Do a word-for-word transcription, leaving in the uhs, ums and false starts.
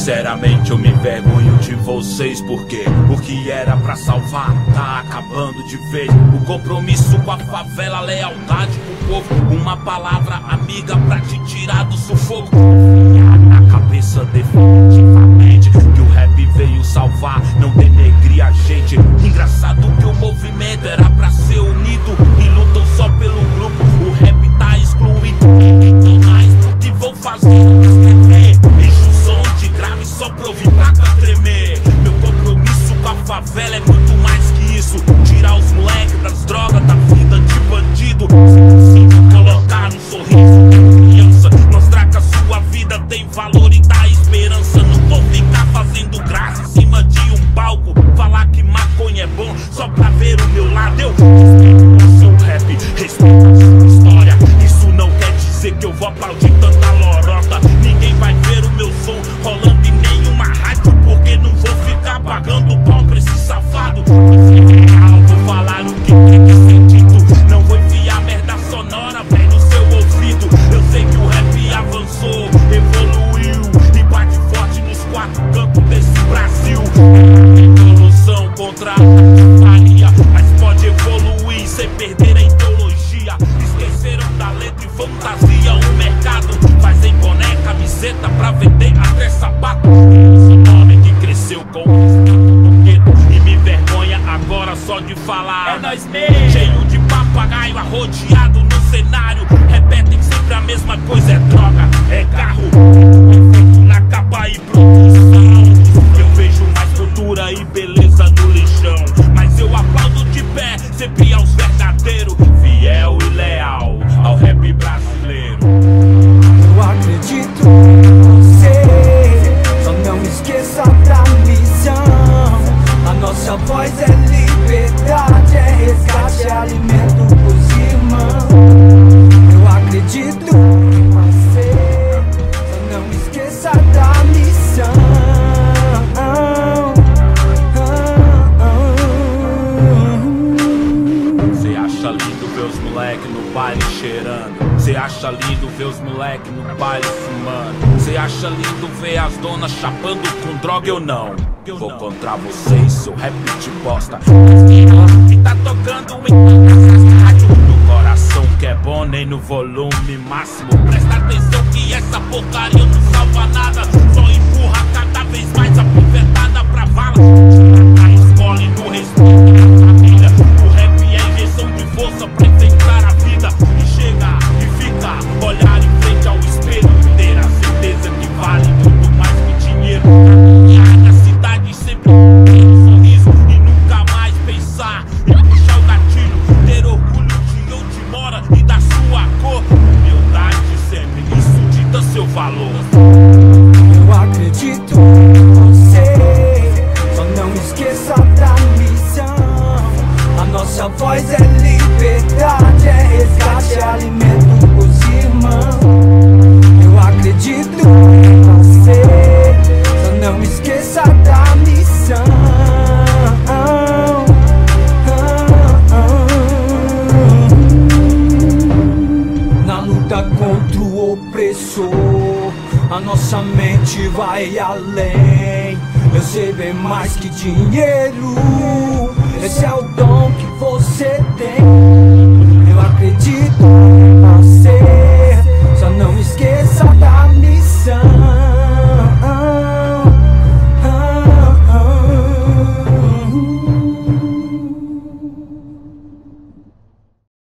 Sinceramente eu me envergonho de vocês, porque o que era pra salvar tá acabando de vez. O compromisso com a favela, a lealdade com o povo, uma palavra amiga pra te tirar do sufoco. Na cabeça definitivamente que o rap veio salvar, não denegrir a gente. Engraçado que o movimento era pra ser unido e lutam só pelo grupo. O rap tá excluído, então mais do que vou fazer. Enche o som de grave só pra ouvir placa tremer. Meu compromisso com a favela é muito mais que isso. Tirar os moleques das drogas, da vida de bandido. Colocar um sorriso de criança, mostrar que a sua vida tem valor e dá esperança. Não vou ficar fazendo graça em cima de um palco, falar que maconha é bom só pra ver o meu lado. Eu respeito o seu rap, respeito a sua história. Isso não quer dizer que eu vou aplaudir tanta lorota. Ninguém vai ver o meu som rolando em nenhuma rádio, porque não vou ficar pagando pau pra esse safado. Vou falar o que tem que ser dito, não vou enfiar merda sonora bem no seu ouvido. Eu sei que o rap avançou, evoluiu e bate forte nos quatro cantos desse Brasil. Evolução contra a faria, mas pode evoluir sem perder a ideologia. Esqueceram da letra e fantasia. O mercado fazem boné, camiseta pra vender até sapato. Esse nome que cresceu com o gueto e me vergonha agora só de falar. É nós mesmo, cheio de papagaio arrodeado no cenário. Repetem sempre a mesma coisa, é droga, é carro, efeito na capa e produção. Eu vejo mais cultura e beleza no lixão, mas eu aplaudo de pé sempre aos verdadeiros, fiel e leal ao rap brasileiro. Eu acredito em você, só não esqueça da missão. A nossa voz é liberdade, é resgate, é alimento pros irmãos. Eu acredito em você, só não esqueça da missão. Cê acha lindo ver os moleque no baile cheirando, cê acha lindo ver os moleque no baile fumando, cê acha lindo ver as donas chapando com droga. Eu não vou contra vocês, seu rap de bosta que tá tocando em rádio. No coração que é bom, nem no volume máximo. Presta atenção que essa porcaria não salva nada, só empurra cada vez mais a pivetada pra vala. A escola e no respeito da família. O rap é injeção de força pra enfrentar a vida. E chega e fica, olhar em frente ao espelho, ter a certeza que vale muito mais que dinheiro. Na cidade sempre ter um sorriso e nunca mais pensar em puxar o gatilho. Ter orgulho de onde mora e da sua cor. Humildade sempre, isso dita seu valor. Eu acredito em você, só não esqueça da missão. A nossa voz é liberdade, é resgate, é alimento pros irmãos. Eu acredito em você, só não esqueça da missão. Na luta contra o opressor, a nossa mente vai além. Eu sei bem mais que dinheiro.